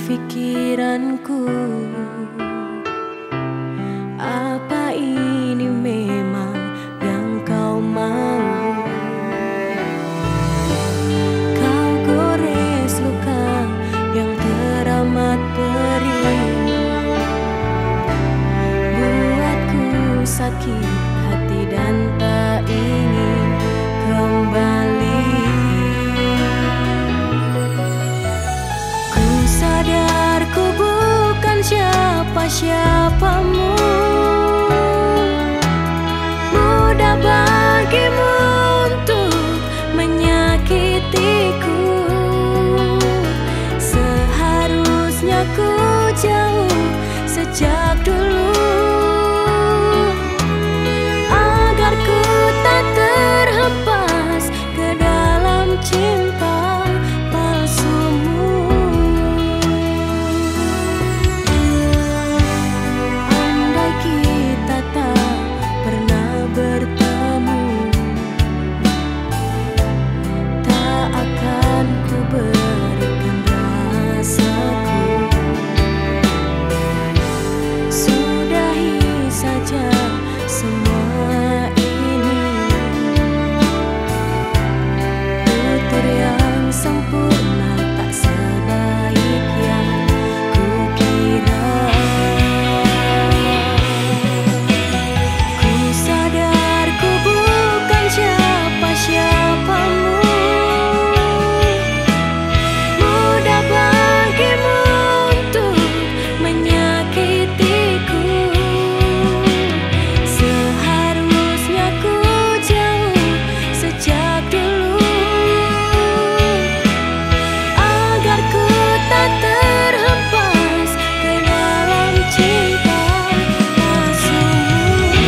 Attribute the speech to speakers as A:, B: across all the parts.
A: pikiranku. Apa ini memang yang kau mau? Kau gores luka yang teramat perih, buatku sakit hati dan tak ingin kembali. Ku sadar ku bukan siapa-siapamu, mudah bagimu untuk menyakitiku. Seharusnya ku jauh sejak dulu, agar ku tak terhempas ke dalam cinta palsumu. Andai kita tak pernah bertemu, tak akan ku berikan rasaku. Sudahi saja semua ini, tutur yang sempurna tak sebaik yang kukira. Ku sadar ku bukan siapa-siapamu, mudah bagimu untuk menyakitiku. Seharusnya ku jauh sejak dulu, agar ku tak terhempas ke dalam cinta palsumu.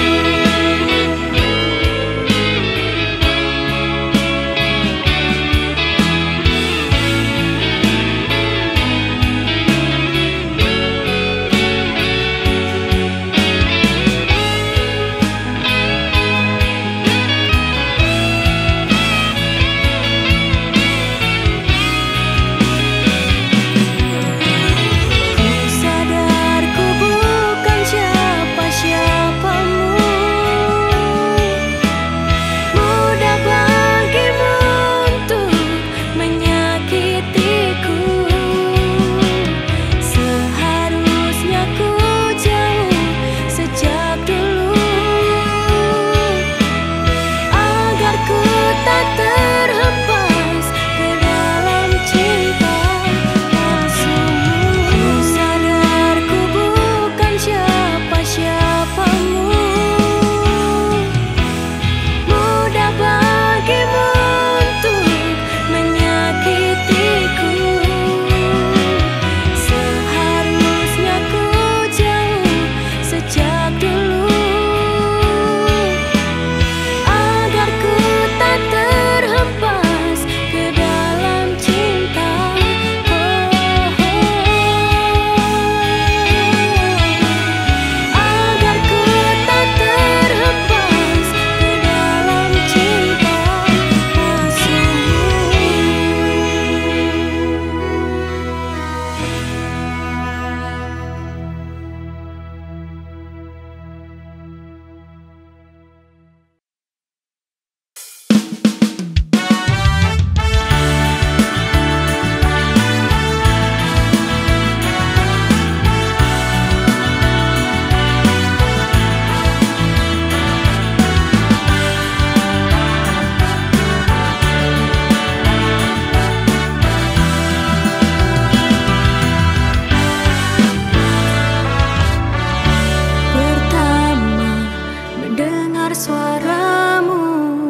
A: Ku sadar ku bukan siapa-siapamu, mudah bagimu untuk menyakitiku. Seharusnya ku jauh sejak dulu, agar ku tak terhempas ke dalam cinta palsumu. Ku sadar ku bukan siapa-siapamu, mudah bagimu untuk menyakitiku. Seharusnya ku jauh sejak dulu, agar ku tak terhempas ke dalam cinta. Agar ku tak terhempas ke dalam cinta palsumu. Pertama mendengar suaramu,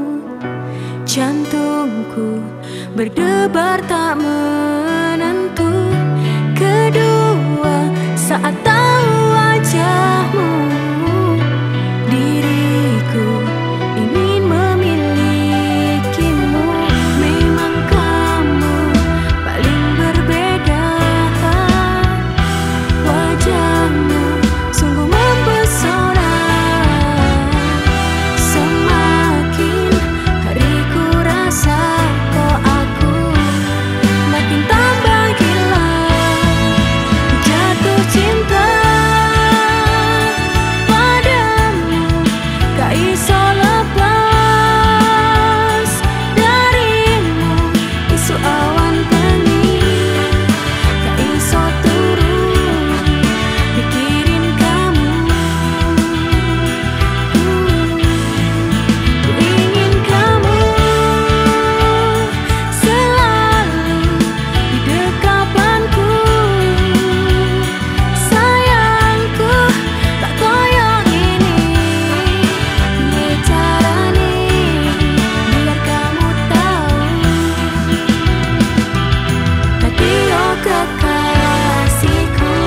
A: jantungku berdebar tak menentu. Kedua, saat tahu wajahmu, diriku ingin memilikimu. Memang kamu paling berbeda, wajahmu sungguh mempesona. Semakin hari ku rasa kau aku, makin tambah gila. lepas darimu, isu awan pening gak iso turun mikirin kamu. Ku ingin kamu selalu di dekapanku, sayangku tak koyong ini. Piye carane biar kamu tahu, dadi yo kekasihku.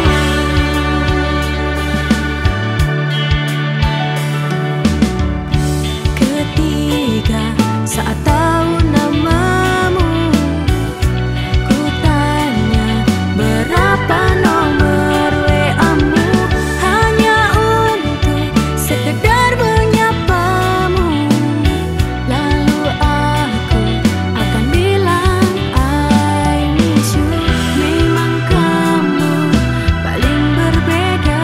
A: Ketika saat tahu namamu, ku tanya berapa nomor WA-mu, hanya untuk sekedar menyapamu. Lalu aku akan bilang I miss you. Memang kamu paling berbeda,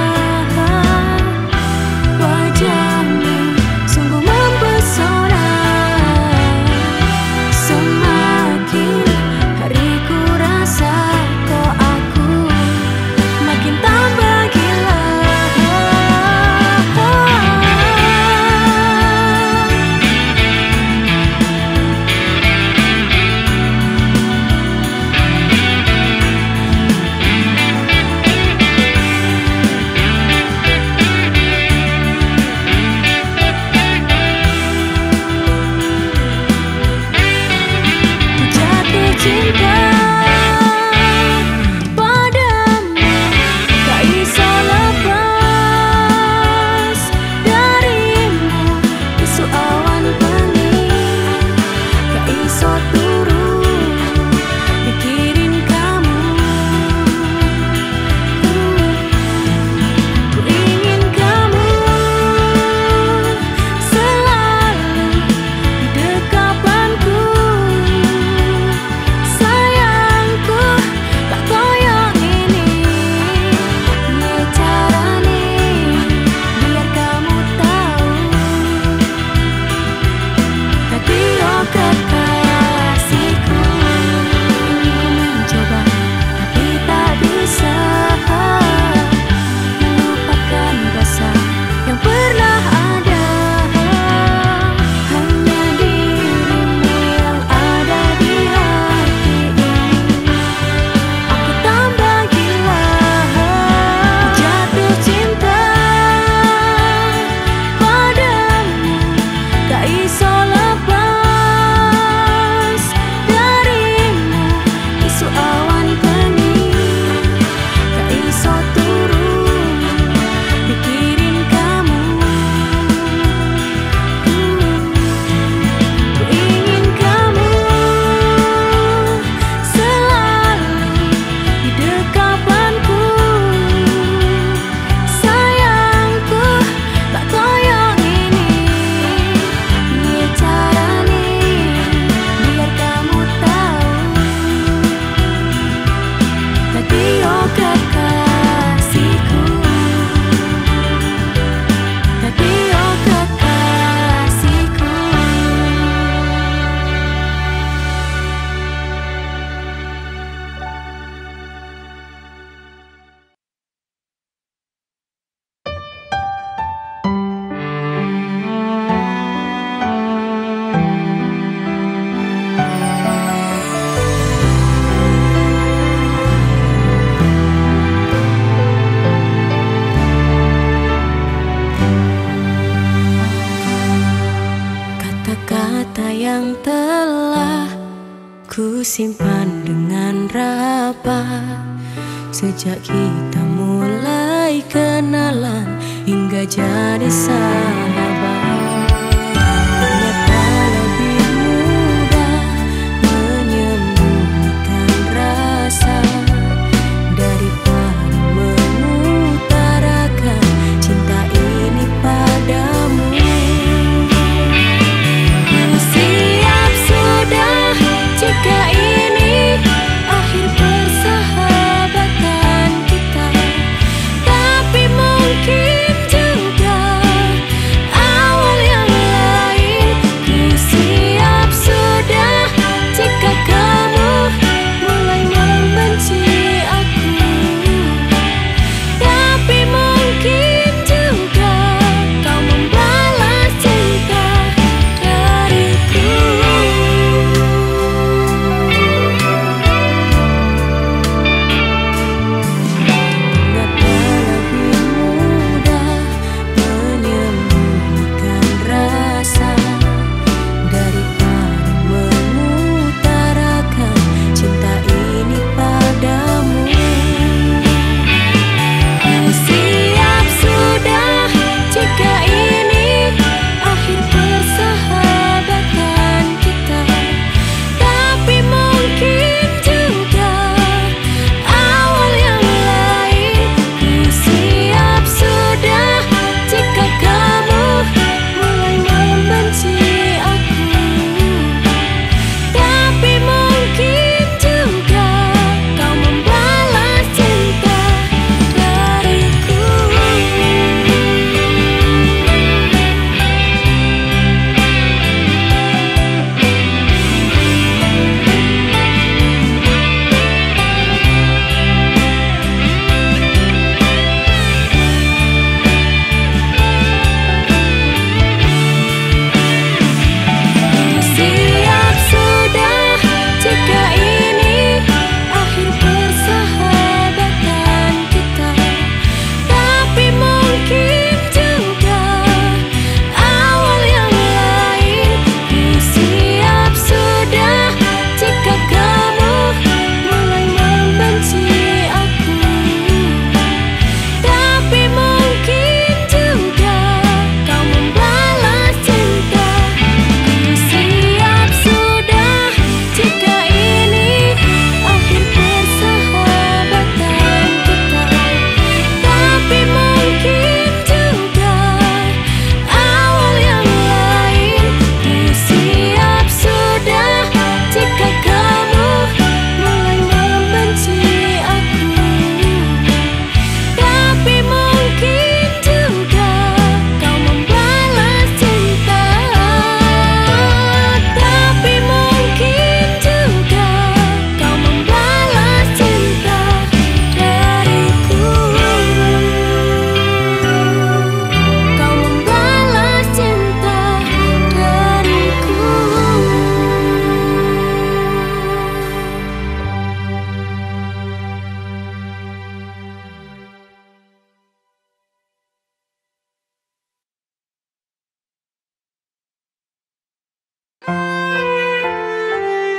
A: wajahmu sungguh mempesona. Semakin hari ku rasa kok aku makin tambah gila. Jatuh cinta padamu, gak iso lepas darimu, isu awan pening gak iso turun mikirin kamu. Ku ingin kamu selalu di dekapanku, sayangku tak koyong ini. Piye carane biar kamu tahu, dadi yo kekasihku. Ingin mencoba tapi tak bisa melupakan rasa yang pernah ada. Hanya dirimu yang ada di hati ini, aku tambah gila. Jatuh cinta padamu, gak iso lepas darimu, isu awan pening gak iso turun mikirin kamu. Ku ingin kamu selalu di dekapanku, sayangku tak koyong ini. Piye carane biar kamu tahu, dadi yo kekasihku, dadi yo kekasihku. Kata-kata yang telah ku simpan dengan rapat sejak kita mulai kenalan hingga jadi sahabat. Ternyata lebih mudah menyembunyikan rasa daripada mengutarakan cinta ini padamu. Ku siap sudah jika ini akhir persahabatan kita, tapi mungkin juga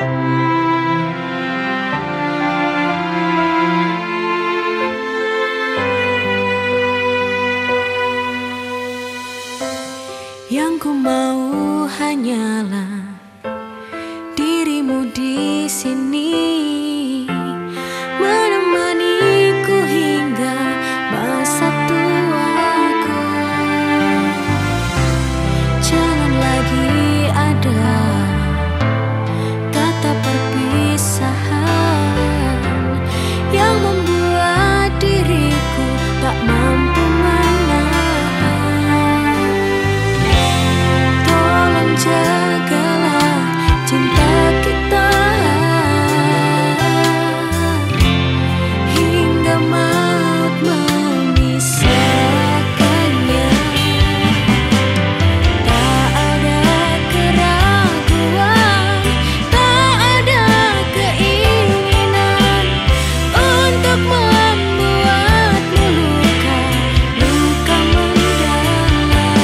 A: Yang ku mau hanyalah dirimu di sini, menemaniku hingga masa tuaku. Jangan lagi ada kata perpisahan yang membuat diriku tak mampu jagalah cinta kita hingga maut memisahkannya. Tak ada keraguan, tak ada keinginan untuk membuatmu luka mendalam.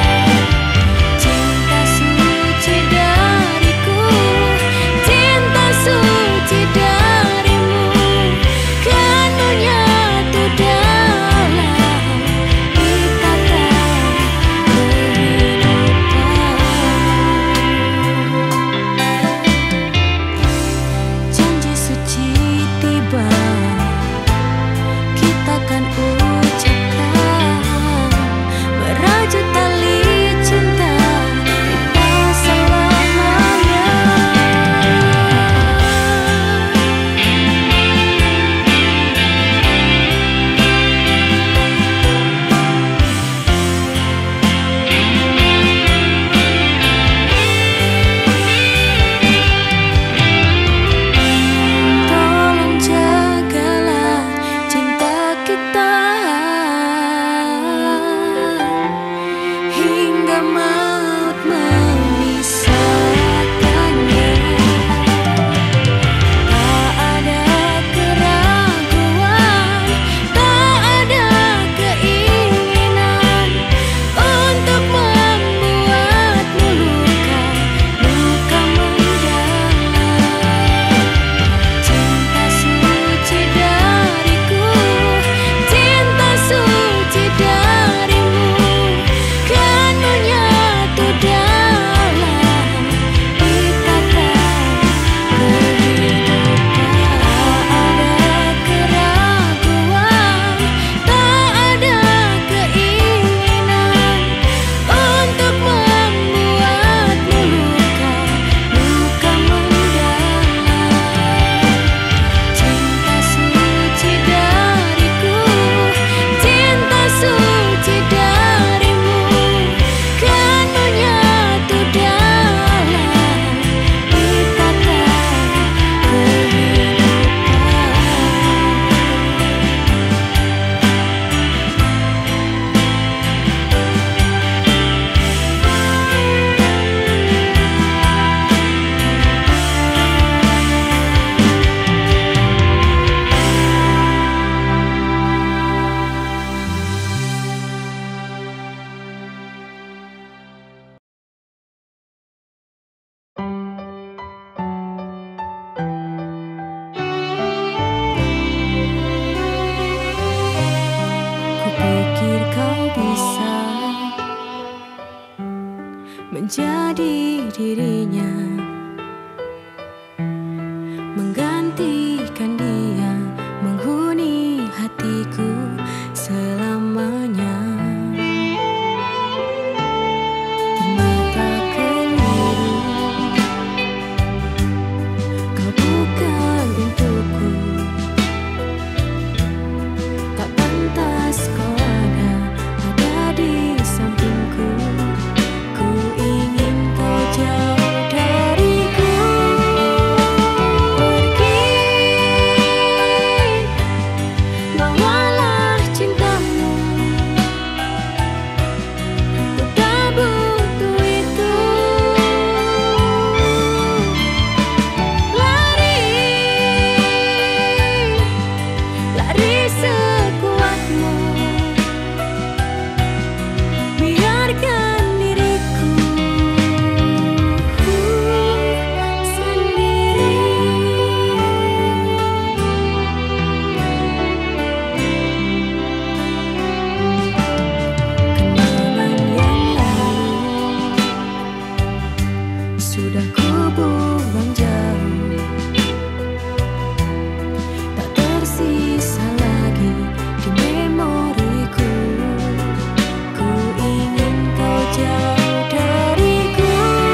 A: Suci darimu kan menyatu dalam ikatan kehidupan. Janji suci tiba, kita kan ucapkan merajut tali cinta kita selamanya. Kupikir kau bisa menjadi dirinya, menggantikan dia, menghuni hatiku selamanya. Ternyata keliru, kau bukan untukku. Tak pantas kau ada di sampingku. Ku ingin kau jauh dari sudah ku buang jauh. Tak tersisa lagi di memoriku. Ku ingin kau jauh dariku.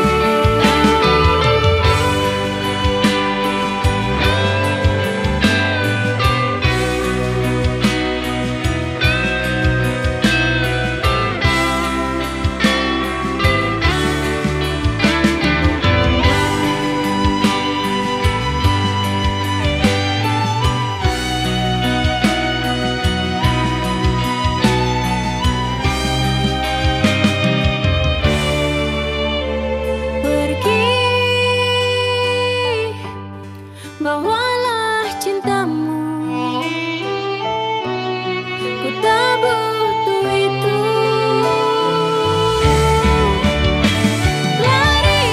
A: Bawalah cintamu, ku tak butuh itu. Lari,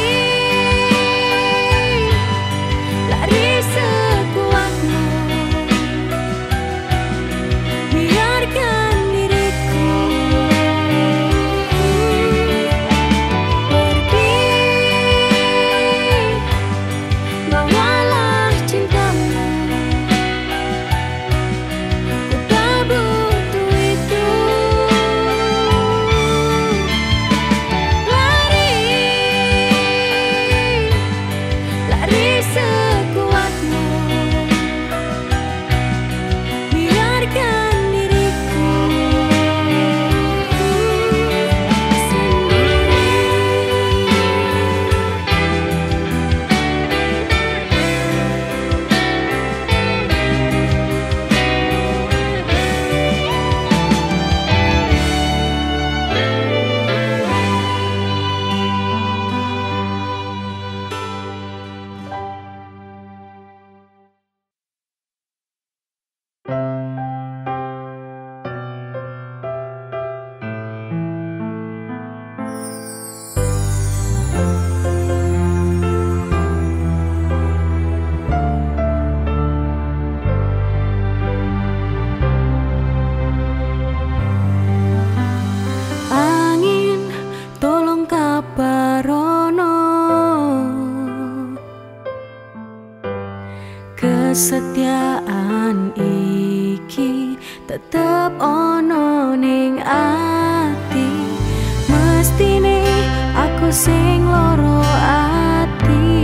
A: lari sekuatmu, biarkan diriku pergi. Bawalah cintamu, ku tak butuh itu. Lari, lari sekuatmu, biarkan diriku sendiri. Angin, tolong kabarono, kesetiaan iki tetep ono ning ati. Mestine aku sing loro ati.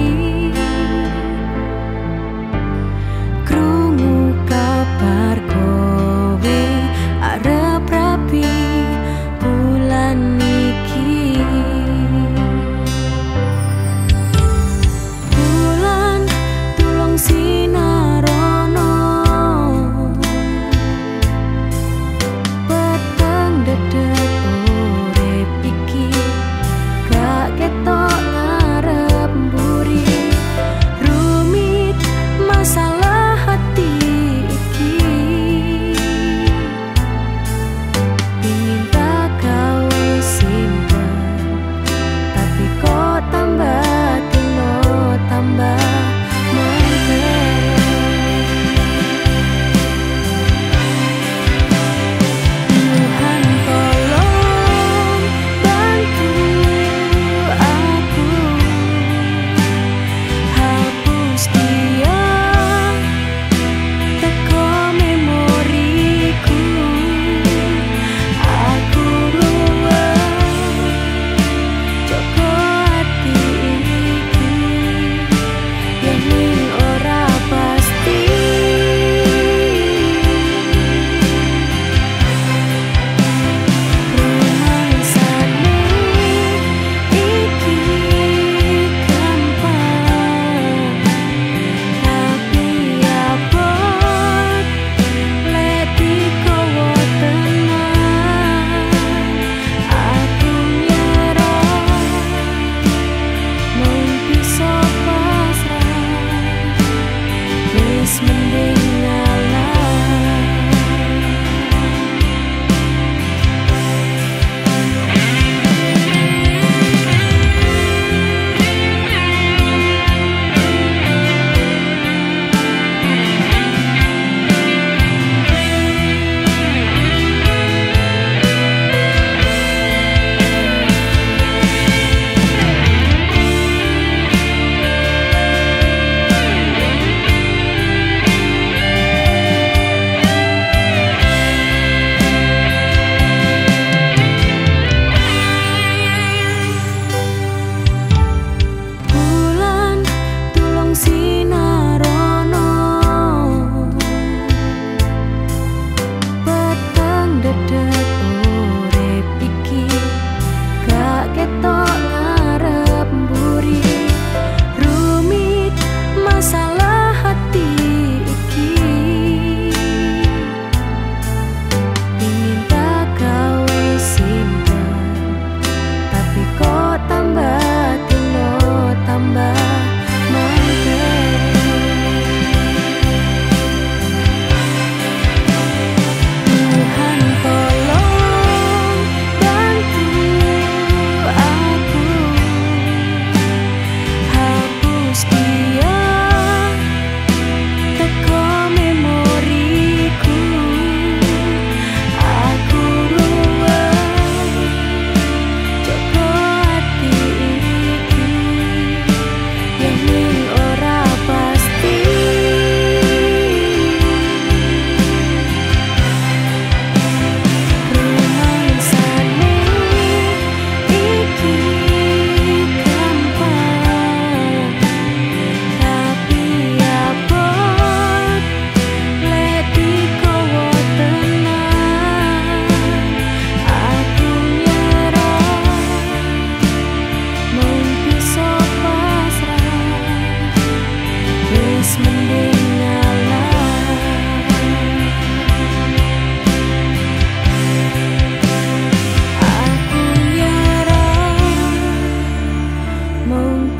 A: Krungu kabar kowe arep rapi bulan iki. Bulan tulung sinarono, peteng dedek urip iki gak ketok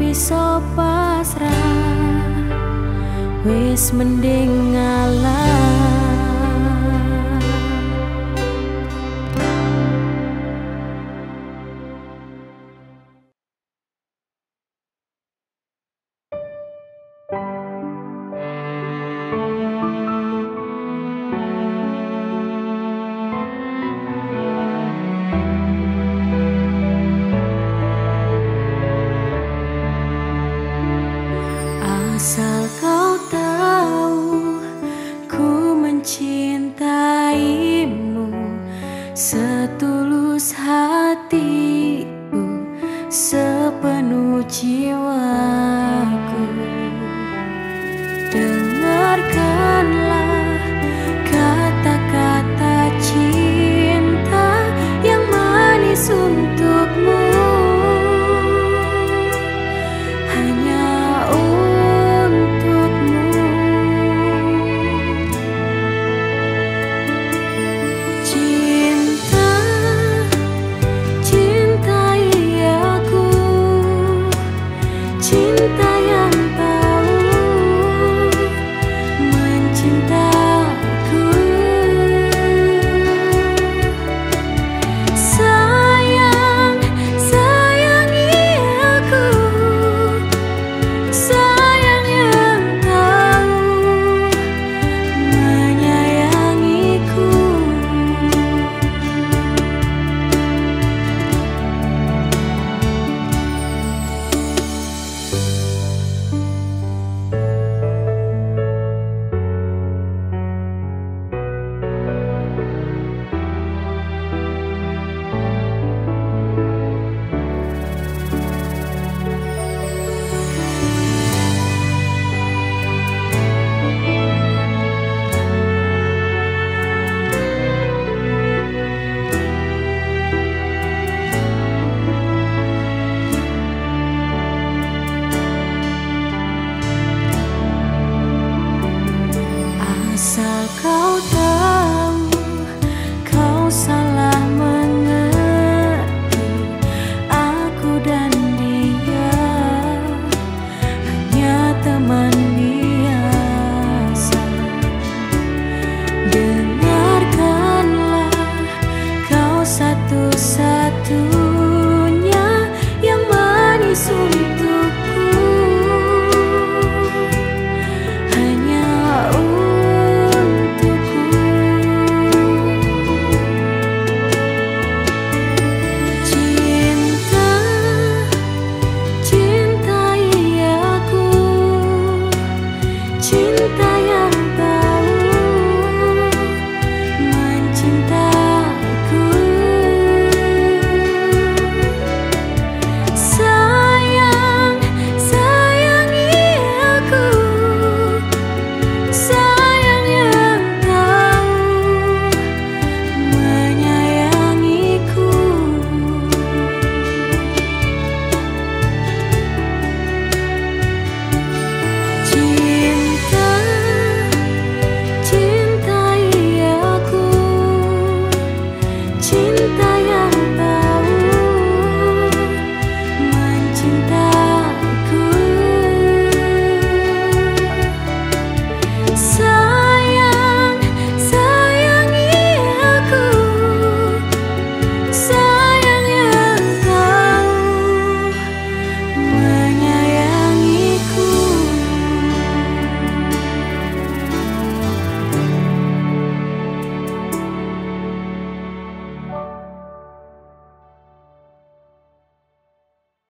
A: bisa pasrah, wis mending ngalah. Asal kau tahu, ku mencintaimu setulus hatiku, sepenuh jiwa.